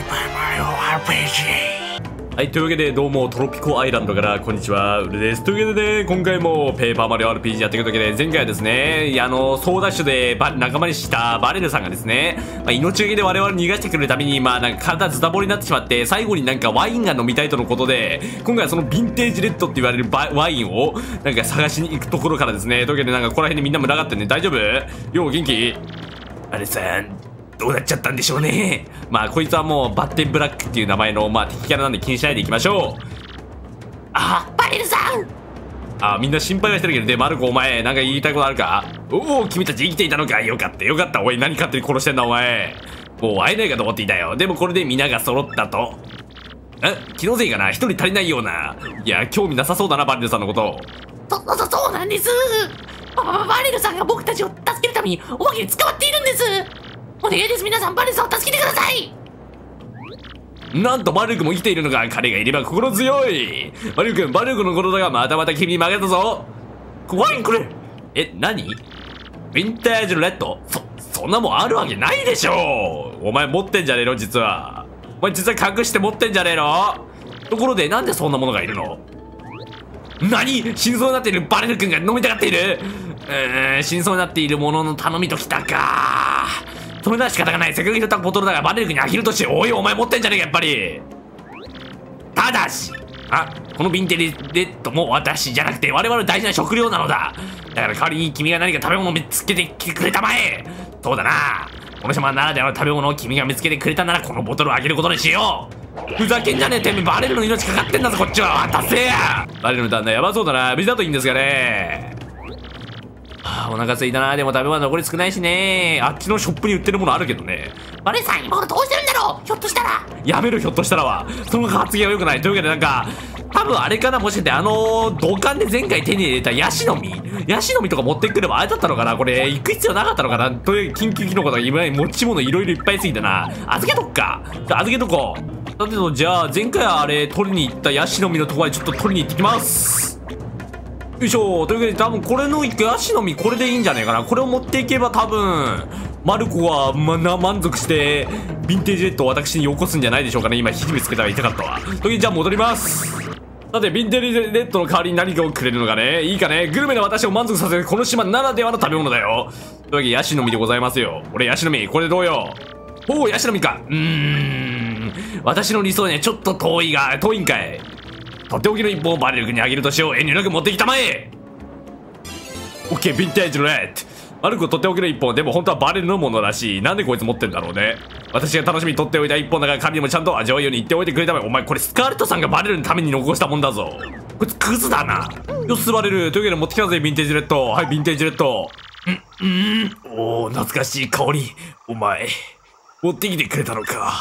マリオ RPG。 はい、というわけでどうもトロピコアイランドからこんにちは、ウルです。というわけでね、今回もペーパーマリオ RPG やっていくわけで、前回はですね、ソーダッシュで仲間にしたバレルさんがですね、命がけで我々逃がしてくれるために、なんか体ズタボロになってしまって、最後になんかワインが飲みたいとのことで、今回はそのヴィンテージレッドって言われるワインを、なんか探しに行くところからですね、というわけでなんかここら辺でみんな群がってんね、大丈夫？よう元気？あれさん、どうなっちゃったんでしょうね。こいつはもうバッテンブラックっていう名前の敵キャラなんで気にしないでいきましょう。 バレルさん。 みんな心配はしてるけど、で、マルコお前なんか言いたいことあるか？おお、君たち生きていたのか。よかったよかった。おい、何勝手に殺してんだお前。もう会えないかと思っていたよ。でもこれで皆が揃ったと。気のせいかな。一人足りないような。いや、興味なさそうだな、バレルさんのこと。 そうなんです。バレルさんが僕たちを助けるためにおまけに捕まっているんです。お願いです、皆さん、バレルさんを助けてください。 なんとバルクも生きているのか。彼がいれば心強い。バルク君、バルクのことだがまたまた君に負けたぞ。 ワインくれ。 何？ヴィンテージレッド？そんなもんあるわけないでしょ。お前持ってんじゃねえの実は。お前実は隠して持ってんじゃねえの。ところでなんでそんなものがいるの？何？死にそうになっているバレル君が飲みたがっている？死にそうになっているものの頼みときたか。それなら仕方がない。せっかく拾ったボトルだがバレル君にアヒルとして、おいお前持ってんじゃねえかやっぱり。ただしこのヴィンテージレッドも私じゃなくて我々の大事な食料なのだ。だから代わりに君が何か食べ物を見つけてきてくれたまえ。そうだな、この島ならではの食べ物を君が見つけてくれたならこのボトルをあげることにしよう。ふざけんじゃねえてめえ、バレルの命かかってんだぞこっちは。達成や。バレルの旦那やばそうだな。無事だといいんですがね。お腹すいたな。でも食べ物残り少ないしね。あっちのショップに売ってるものあるけどね。 バレルさん今頃どうしてるんだろう。ひょっとしたら。 やめろ、ひょっとしたらは。その発言は良くない。というわけでなんか多分あれかな、もしかして土管で前回手に入れたヤシの実とか持ってくればあれだったのかな。これ行く必要なかったのかな。という緊急キノコとか今持ち物いろいろいっぱいすぎてな。預けとくか。預けとこう。だけどじゃあ前回あれ取りに行ったヤシの実のところまでちょっと取りに行ってきます。よいしょ。というわけで多分これのヤシの実これでいいんじゃないかな。これを持っていけば多分マルコは満足してヴィンテージレッドを私によこすんじゃないでしょうかね。今ひじめつけたら痛かったわ。というわけでじゃあ戻ります。さてヴィンテージレッドの代わりに何かをくれるのかね。いいかね。グルメな私を満足させるこの島ならではの食べ物だよ。というわけでヤシの実でございますよ。俺ヤシの実これでどうよ。おお、ヤシの実か。私の理想にはちょっと遠いんかい。とっておきの一本をバレル君にあげるとしよう。遠慮なく持ってきたまえ。オッケー、ヴィンテージレッド。マルコとっておきの一本。でも本当はバレルのものらしい。なんでこいつ持ってんだろうね。私が楽しみに取っておいた一本だから彼にもちゃんと味わうように言っておいてくれたまえ。お前これスカーレットさんがバレルのために残したもんだぞ。こいつクズだな。よしバレル。というわけで持ってきたぜヴィンテージレッド。はい、ヴィンテージレッド。おお、懐かしい香り。お前持ってきてくれたのか。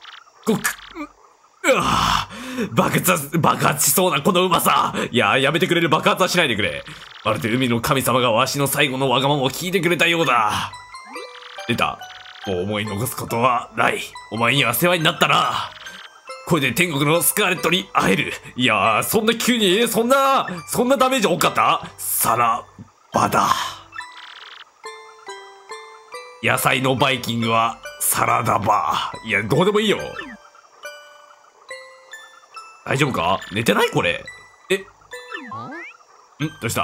爆発しそうなこのうまさ。いや、やめてくれる。爆発はしないでくれ。まるで海の神様がわしの最後のわがままを聞いてくれたようだ。出た。もう思い残すことはない。お前には世話になったな。これで天国のスカーレットに会える。いやー、そんな急にそんなダメージ多かった？さらばだ。野菜のバイキングはサラダバー。いや、どうでもいいよ。大丈夫か？寝てない？これ。どうした？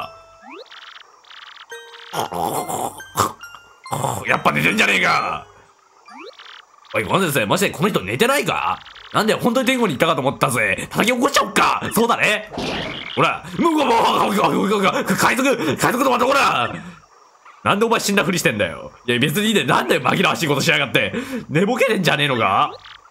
やっぱ寝てんじゃねえか。おい、ごめんなさい。マジでこの人寝てないか？なんで本当に天国に行ったかと思ったぜ。叩き起こしちゃおっか。そうだね。ほら、海賊とまたほら。なんでお前死んだふりしてんだよ。いや別にいいね。なんで紛らわしいことしやがって。寝ぼけてんじゃねえのか？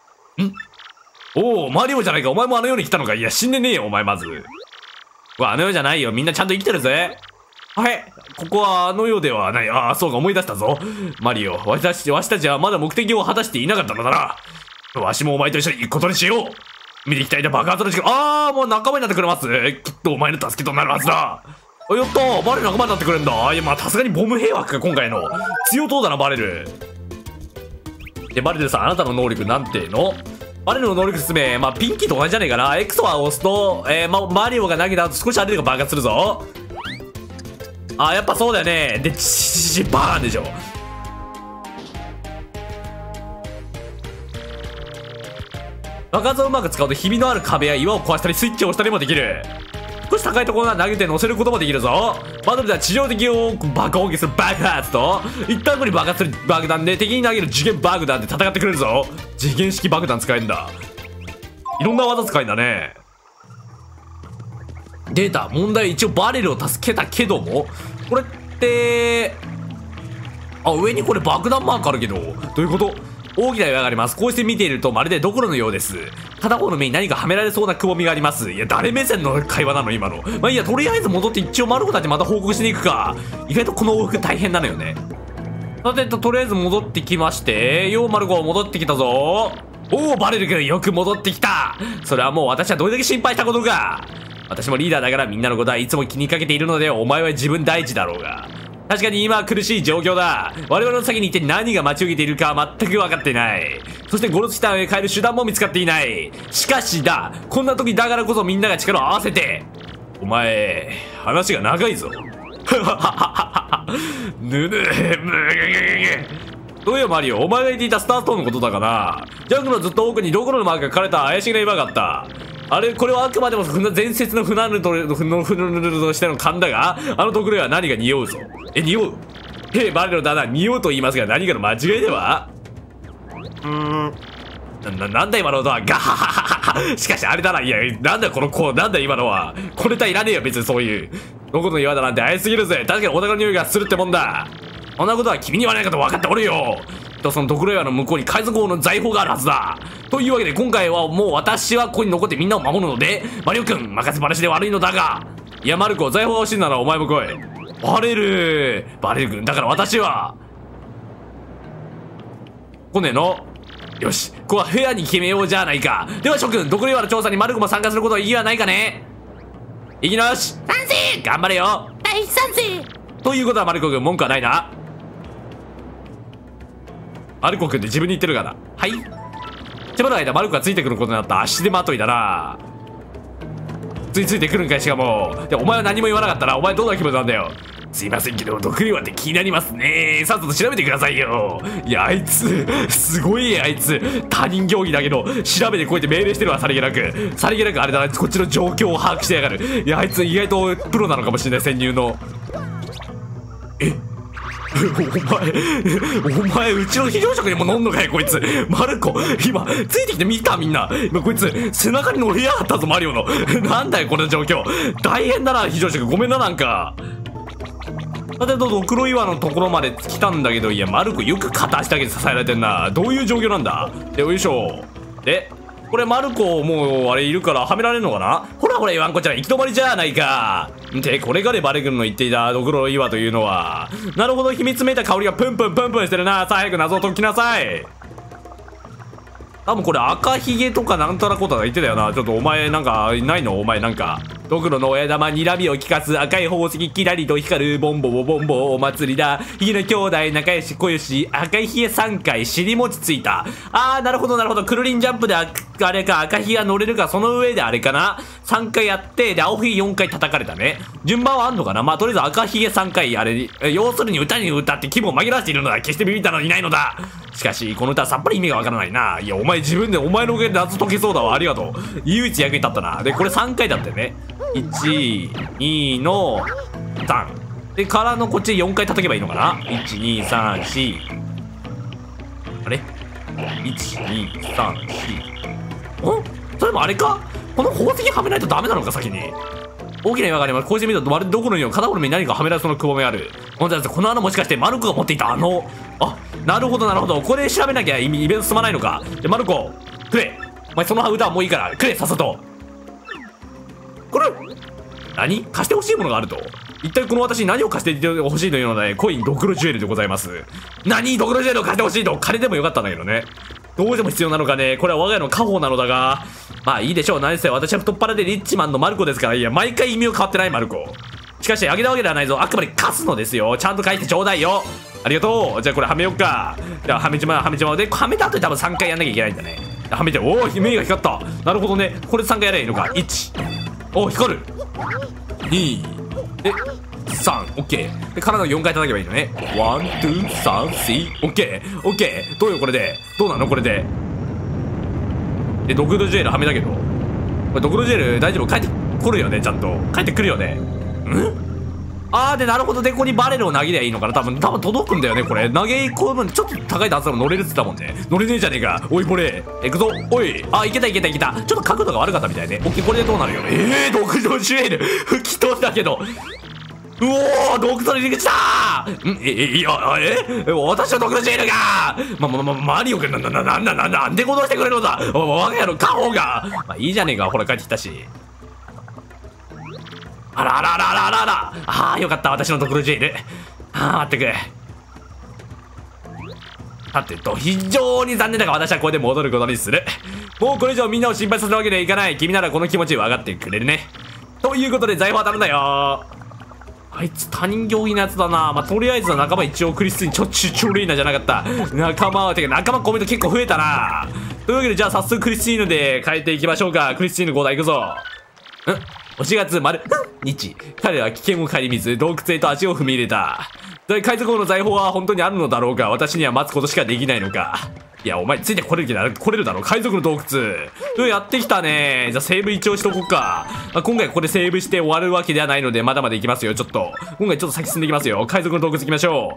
おお、マリオじゃないか。お前もあの世に来たのか。いや死んでねえよお前。まずあの世じゃないよ。みんなちゃんと生きてるぜ。はい、ここはあの世ではない。そうか、思い出したぞ。マリオ、わしたちはまだ目的を果たしていなかったのだな。わしもお前と一緒に行くことにしよう。見てきたいた爆発の時間。もう仲間になってくれます。きっとお前の助けとなるはずだ。やったー、バレル仲間になってくれんだ。いやさすがにボム兵枠か今回の。強そうだなバレル。でバレルさん、あなたの能力なんていうの？バレルの能力説明、ピンキーと同じじゃねえかな。X は押すと、マリオが投げた後少しあれが爆発するぞ。やっぱそうだよね。で、バーンでしょ。 爆発をうまく使うとひびのある壁や岩を壊したりスイッチを押したりもできる。少し高いところから投げて乗せることもできるぞ。バトルでは地上敵を爆砲撃する爆発と一旦後に爆発する爆弾で敵に投げる次元爆弾で戦ってくれるぞ。次元式爆弾使えるんだ。いろんな技使えるんだね。データ問題、一応バレルを助けたけども、これって上にこれ爆弾マークあるけど、どういうこと？大きな岩があります。こうして見ているとまるでドクロのようです。片方の目に何かはめられそうなくぼみがあります。いや、誰目線の会話なの今の。まあいいや、とりあえず戻って一応マルコたちまた報告しに行くか。意外とこの往復大変なのよね。さてとりあえず戻ってきまして、ようマルコ戻ってきたぞ。おお、バレル君よく戻ってきた。それはもう私はどれだけ心配したことか。私もリーダーだからみんなのことはいつも気にかけているので、お前は自分第一だろうが。確かに今は苦しい状況だ。我々の先に一体何が待ち受けているかは全く分かっていない。そしてゴロスキタンへ帰る手段も見つかっていない。しかしだ、こんな時だからこそみんなが力を合わせて。お前、話が長いぞ。ぬぬ、どうよマリオ、お前が言っていたスターストーンのことだがな。ジャングルのずっと奥にドクロのマークが書かれた怪しげな岩があった。あれ、これはあくまでも伝説のフナルとしての勘だが、あのドクロは何が匂うぞ。匂う？バレルだな、匂うと言いますが何かの間違いでは？なんだ今の音は。ガハハハハ。しかしあれだな。いや、なんだこの子、なんだ今のは。これといらねえよ、別にそういう。どこの岩だなんて怪しすぎるぜ。確かにお腹の匂いがするってもんだ。そんなことは君に言わないかと分かっておるよ。とそのドクロ岩の向こうに海賊王の財宝があるはずだ。というわけで今回はもう私はここに残ってみんなを守るので、マリオくん任せっぱなしで悪いのだが。いやマルコ、財宝が欲しいならお前も来い。バレル君、だから私は来ねえの。よし、ここはフェアに決めようじゃないか。では諸君、ドクロ岩の調査にマルコも参加することは意義はないかね。いきなし賛成。 頑張れよ。 大賛成。 ということはマルコ君、文句はないな。マルコ君って自分に言ってるから。はい。しばらく間マルコがついてくることになった。足手まといだな。ついてくるんかい。しかもでお前は何も言わなかったらお前どんな気分なんだよ。すいませんけどドクロ岩って気になりますね。さっさと調べてくださいよ。いやあいつすごい。あいつ他人行儀だけど調べてこうやって命令してるわ。さりげなくあれだな、こっちの状況を把握してやがる。いやあいつ意外とプロなのかもしれない、潜入の。お前うちの非常食にも乗んのかよこいつ。マルコ今ついてきてみた。みんな今こいつ背中に乗りやがったぞマリオの。なんだよこの状況、大変だな非常食。ごめんな。なんかさてとドクロ岩のところまで来たんだけど、いやマルコよく片足だけで支えられてんな。どういう状況なんだ。でよいしょ。でこれマルコもうあれいるからはめられるのかな。ほら言わんこっちゃ行き止まりじゃないか。でこれがねバレルの言っていたドクロ岩というのは。なるほど、秘密めいた香りがプンプンしてるな。さあ早く謎を解きなさい。多分これ赤ひげとかなんたらことが言ってたよな。ちょっとお前なんかないの。お前なんかドクロの親玉にらみを利かす赤い宝石キラリと光るボンボお祭りだ。ひげの兄弟仲良し小良し赤いひげ3回尻餅ついた。なるほどクルリンジャンプであれか赤ひげが乗れるか。その上であれかな3回やってで青ひげ4回叩かれたね。順番はあんのかな。まあとりあえず赤ひげ3回あれ要するに歌に歌って気分を紛らわしているのだ。決してビビったのいないのだ。しかしこの歌はさっぱり意味がわからないな。いやお前自分でお前のおかげで謎解けそうだわ。ありがとう。唯一役に立ったな。でこれ3回だったよね。1、2の3でからのこっちで4回叩けばいいのかな。1、2、3、4あれ ?1、2、3、4それもあれか。この宝石はめないとダメなのか先に。大きな岩があります。こうして見るとまるでどこのよう片方の目に何かはめられそうなくぼみがある。本当です。この穴もしかしてマルコが持っていたなるほどこれ調べなきゃイベント進まないのか。でマルコくれ。お前その歌はもういいからくれさっさと。これ何貸してほしいものがあると。一体この私に何を貸してほしいというのでコインドクロジュエルでございます。何ドクロジュエルを貸してほしいと。金でもよかったんだけどね。どうしても必要なのかね。これは我が家の家宝なのだがまあいいでしょう。何せ私は太っ腹でリッチマンのマルコですから。いや毎回意味を変わってないマルコ。しかしあげたわけではないぞ。あくまで貸すのですよ。ちゃんと返してちょうだいよ。ありがとう。じゃあこれはめよっか。じゃあはめちまうではめた後に多分3回やんなきゃいけないんだね。はめておお目が光った。なるほどね。これ3回やればいいのか。1お光る2で3オッケーで体を4回叩けばいいのね。ワンツーサーシーオッケーどうよこれで。どうなのこれで。 ドクロジュエルはめだけど。これドクロジュエル大丈夫？帰ってくるよね、ちゃんと。帰ってくるよね。で、なるほど。で、ここにバレルを投げりゃいいのかな。多分届くんだよね、これ。投げ込む、ちょっと高い段差も乗れるって言ったもんね。乗れねえじゃねえか。おい、これ。行くぞ。おい。いけた。ちょっと角度が悪かったみたいね。オッケー、これでどうなるよ。ドクロジュエル。吹き飛んだけど。うおー、洞窟の入り口だー。私のドクロジュエルがマリオ君なんで戻してくれるのだ。我が家の家宝が。いいじゃねえか。ほら、帰ってきたし。あら。よかった。私のドクロジュエル。待ってくれ。さてと、非常に残念だが私はこれで戻ることにする。もうこれ以上みんなを心配させるわけにはいかない。君ならこの気持ち分かってくれるね。ということで財宝は頼んだよ。あいつ他人行儀のやつだな。とりあえずは仲間一応クリスティンチョレイナじゃなかった。仲間コメント結構増えたな。というわけでじゃあ早速クリスティーヌで変えていきましょうか。クリスティーヌ5台いくぞ。お4月丸日、彼らは危険を顧みず洞窟へと足を踏み入れた。海賊王の財宝は本当にあるのだろうか。私には待つことしかできないのか。いや、お前ついてこれるだろ。海賊の洞窟。やってきたね。じゃあセーブ一応しとこうか。今回ここでセーブして終わるわけではないので、まだまだ行きますよ。ちょっと今回ちょっと先進んでいきますよ。海賊の洞窟行きましょ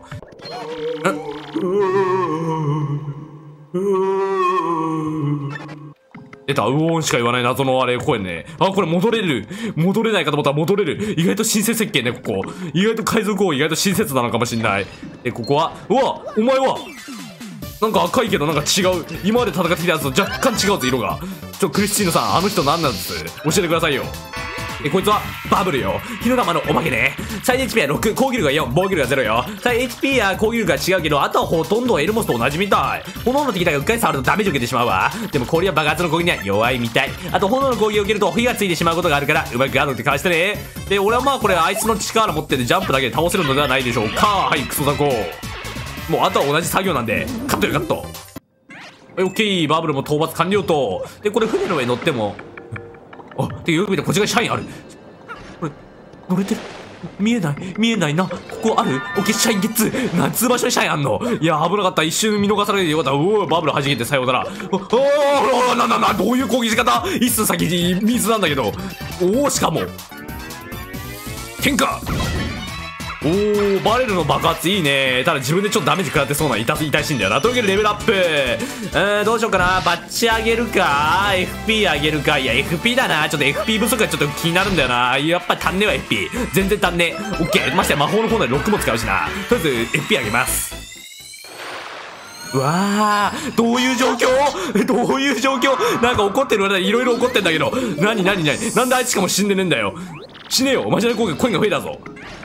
う。出た。うおーんしか言わない謎の声ね。これ戻れないかと思ったら戻れる。意外と親切設計ね、ここ。意外と海賊王意外と親切なのかもしんない。ここはお前はなんか赤いけどなんか違う。今まで戦ってきたやつと若干違うぞ、色が。クリスティーヌさん、あの人何なんです？教えてくださいよ。こいつはバブルよ。火の玉のおまけね。最大 HP は6、攻撃力が4、防御力が0よ。最 HP や攻撃力が違うけど、あとはほとんどエルモスと同じみたい。炎の敵だがうっかり触るとダメージを受けてしまうわ。でも氷は爆発の攻撃には弱いみたい。あと炎の攻撃を受けると火がついてしまうことがあるから、うまくガードってかわしてね。で、俺はこれあいつの力持っててジャンプだけで倒せるのではないでしょうか。はい、クソザコ。もうあとは同じ作業なんで、カットよ、カット。オッケー、バブルも討伐完了と。で、これ船の上乗っても、で、よく見てこっち側に社員ある。これ、乗れてる？見えないな。ここある？オッケー、社員ゲッツー。なんつう場所に社員あんの？いや、危なかった。一瞬見逃されてよかった。バブル弾けてさようなら。どういう攻撃仕方？一寸先に水なんだけど。しかも。天下！バレルの爆発いいね。ただ自分でちょっとダメージ食らってそうな痛いしいんだよな。というわけでレベルアップ。どうしようかな。バッチ上げるか FP 上げるか。いや FP だな。ちょっと FP 不足がちょっと気になるんだよな。やっぱり足んねえわ FP。全然足んねえ。オッケー。ましてや魔法のコーナーでロックも使うしな。とりあえず FP 上げます。うわー、どういう状況なんか怒ってるわね。いろいろ怒ってんだけど。何なんであいつしかも死んでねえんだよ。死ねよ。マジでコインが増えたぞ。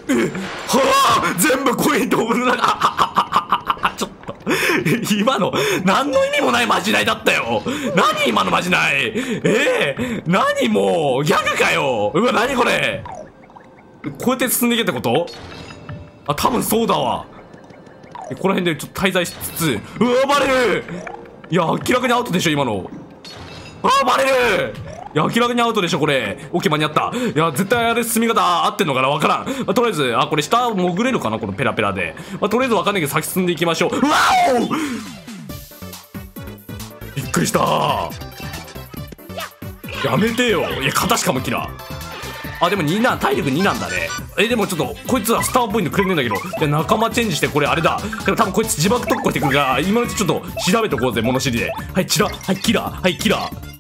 全部コイン飛ぶな。ちょっと今の何の意味もないまじないだったよ。何今のまじない。何もうギャグかよ。何これ。こうやって進んでいけってこと？多分そうだわ。この辺でちょっと滞在しつつ、バレる。いや明らかにアウトでしょ今の。バレる。いや明らかにアウトでしょこれ。オッケー、間に合った。いや絶対あれ進み方合ってんのかな、わからん。とりあえずこれ下潜れるかな、このペラペラで。とりあえずわかんないけど先進んでいきましょう。びっくりした。やめてよ。いや肩しかもキラー。でも2なん、体力2なんだね。でもちょっとこいつはスターポイントくれねえんだけど。で仲間チェンジしてこれあれだ。でも多分こいつ自爆特攻してくるから今のうちちょっと調べとこうぜ、物知りで。はいキラー。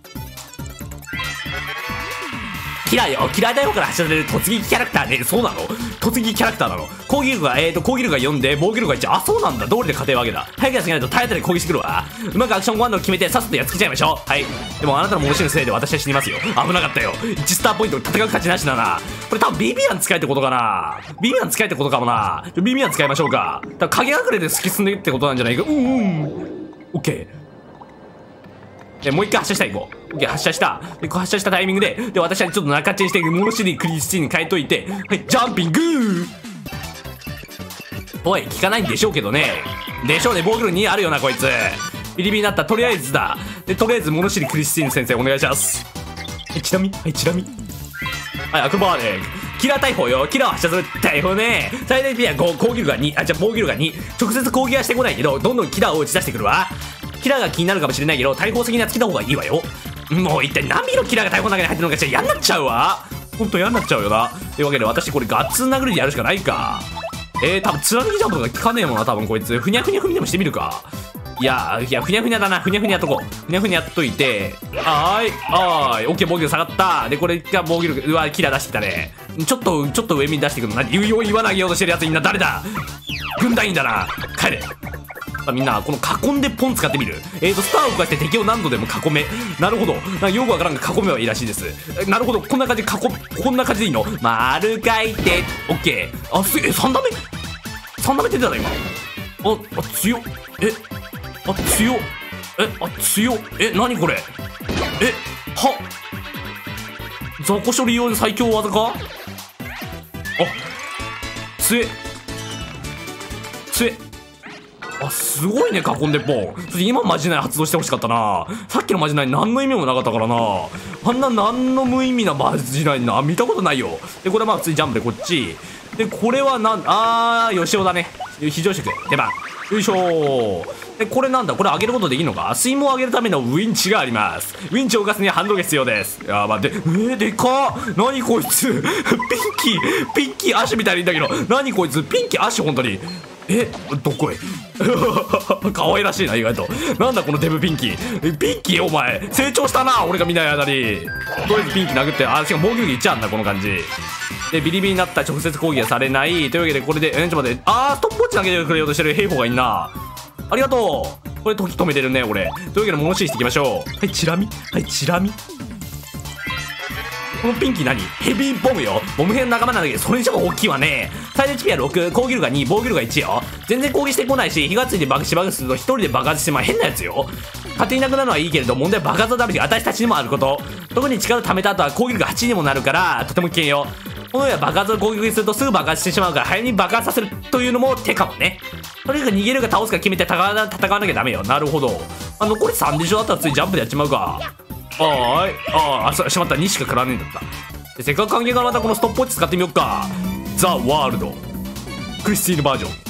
キラーだよから走られる突撃キャラクターね。そうなの？突撃キャラクターなの。攻撃力が4で防御力が1。そうなんだ。道理で勝てるわけだ。早くやすぎないと体当たり攻撃してくるわ。うまくアクションコマンドを決めてさっさとやっつけちゃいましょう。はい。でもあなたの戻しのせいで私は死にますよ。危なかったよ。1スターポイント戦う価値なしだな。これ多分ビビアン使えってことかな。ビビアン使えってことかもな。ビビアン使いましょうか。多分影隠れで突き進んでってことなんじゃないか。オッケー。もう一回発射したい。発射した。発射したタイミングで、私はちょっと中チェンして、物知りクリスティーンに変えといて、はい、ジャンピングおい、効かないんでしょうけどね。防御力2あるよな、こいつ。ビリビリになった。とりあえずだ。とりあえず物知りクリスティーン先生、お願いします。チラ見。はい、アクロバーレン。キラー大砲よ。キラーを発射する大砲ね。最大 P は5、攻撃力が2。防御力が2。直接攻撃はしてこないけど、どんどんキラーを打ち出してくるわ。キラーが気になるかもしれないけど、大砲先にはつけた方がいいわよ。 もう一体何匹のキラーが大砲の中に入ってるのかじゃ嫌になっちゃうわ。ほんと嫌になっちゃうよな。というわけで私これガッツ殴りでやるしかないか。多分貫きジャンプが効かねえもんな、多分こいつ。ふにゃふにゃふみでもしてみるか。いや、ふにゃふにゃだな。ふにゃふにゃやっとこう。ふにゃふにゃやっといて。オッケー、防御力下がった。で、これが防御力、うわ、キラー出してきたね。ちょっと上に出してくるの。何言わなげようとしてるやつみんな誰だ。軍団員だな。帰れ。みんなこの囲んでポン使ってみる。スターを動かして敵を何度でも囲め。なるほど。なんかよくわからんが囲めばいいらしいです。なるほど。こんな感じでこんな感じでいいの。丸書いて。オッケー。3打目3打目出てたな今。強っ。強っ。強っ。何これ。雑魚処理用の最強技か。強え。すごいね、囲んでポン。今マジない発動してほしかったな。さっきのマジない何の意味もなかったからな。あんな何の無意味なマジないな、見たことないよ。で、これまあ普通にジャンプでこっち。で、これはよしおだね。非常食。出番。よいしょー。で、これなんだ、これ上げることできるのか。水門を上げるためのウィンチがあります。ウィンチを動かすにはハンドルが必要です。待って。でかっ。何こいつ。ピンキー足みたいにいんだけど。何こいつ。ピンキー足、本当に。どこへ可愛らしいな、意外と。なんだこのデブピンキー。ピンキーお前成長したな、俺が見ない間に。とりあえずピンキー殴って、しかも防御力いっちゃうんだ、この感じで。ビリビリになった直接攻撃はされない。というわけでこれでちょっと待って、ストップウォッチ投げてくれようとしてる兵法がいんな。ありがとう。これ時止めてるね俺。というわけで物知りしていきましょう。はい、チラ見。このピンキー何？ヘビーボムよ。ボム兵の仲間なんだけど、それ以上大きいわね。最大 HP は6、攻撃力が2、防御力が1よ。全然攻撃してこないし、火がついて爆死すると一人で爆発して変なやつよ。勝手になくなるのはいいけれど、問題は爆発のダメージが私たちにもあること。特に力を貯めた後は攻撃力8にもなるから、とても危険よ。このような爆発を攻撃するとすぐ爆発してしまうから、早めに爆発させるというのも手かもね。とにかく逃げるか倒すか決めて戦わなきゃダメよ。なるほど。残り3でしょ。だったら普通にジャンプでやっちまうか。しまった。2しか食らわねえんだった。で、せっかく関係がまたこのストップウォッチ使ってみよっか。ザ・ワールドクリスティーヌバージョン。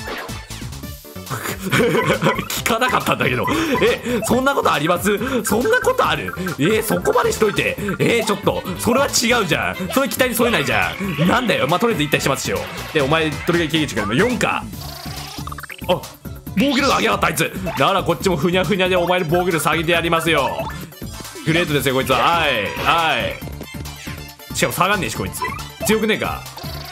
聞かなかったんだけど。そんなことあります？そんなことある？そこまでしといて。ちょっとそれは違うじゃん。それ期待に添えないじゃん。なんだよ。とりあえず1体始末しよう。で、お前どれぐらい経験値があるの？ 4 か。防御力上げやがったあいつ。だからこっちもふにゃふにゃでお前の防御力下げてやりますよ。グレートですよこいつは。しかも下がんねえしこいつ。強くねえか。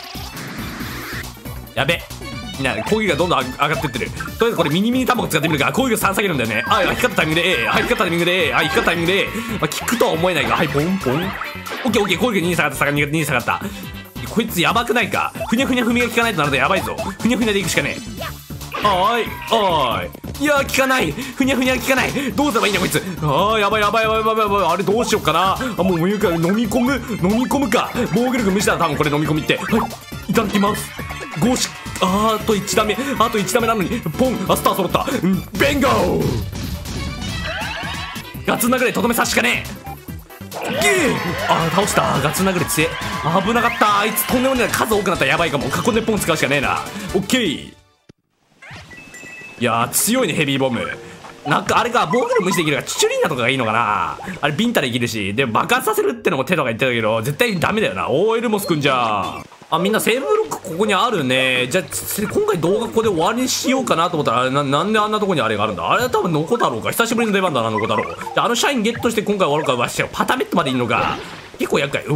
やべ。みんな攻撃がどんどん上がってってる。とりあえずこれミニ卵使ってみるか。攻撃が3下げるんだよね。光ったタイミングで光ったタイミングで光ったタイミングで効くとは思えないが、ポンポン。オッケー攻撃2下がった2下がった。こいつやばくないか。ふにゃふにゃ踏みが効かないとなるとやばいぞ。ふにゃふにゃでいくしかねえ。いや効かない。ふにゃふにゃ効かない。どうすればいいんだこいつ。やばい。あれどうしようかな。もう無理か。飲み込むか。防御力無視だ。多分これ飲み込みって。いただきます。あと1打目なのにポン。スター揃った。ベンゴー。ガツン殴れとどめさしかねえ。倒した。ガツン殴れ強え。危なかった。あいつとんでもない数多くなったらやばいかも。囲んでポン使うしかねえな。オッケー。いや強いねヘビーボム。なんかあれか防御力無視できるからチュチュリーナとかがいいのかな。あれビンタできるし、で爆発させるってのも手とか言ってたけど絶対ダメだよな。OL モスくんじゃみんなセーブブロックここにあるね。じゃあ今回動画ここで終わりにしようかなと思ったらなんであんなとこにあれがあるんだ。あれは多分ノコ太郎か。久しぶりの出番だなノコ太郎。じゃあ社員ゲットして今回終わるか。わしパタメットまでいいのか。結構厄介。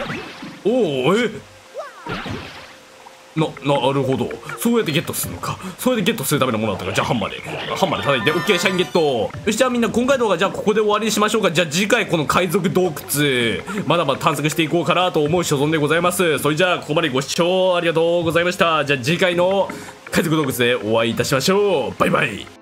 なるほど。そうやってゲットするのか。そうやってゲットするためのものだったか。じゃあハンマーで叩いて。オッケー社員ゲット。よしじゃあみんな今回の動画じゃあここで終わりにしましょうか。じゃあ次回この海賊洞窟まだまだ探索していこうかなと思う所存でございます。それじゃあここまでご視聴ありがとうございました。じゃあ次回の海賊洞窟でお会いいたしましょう。バイバイ。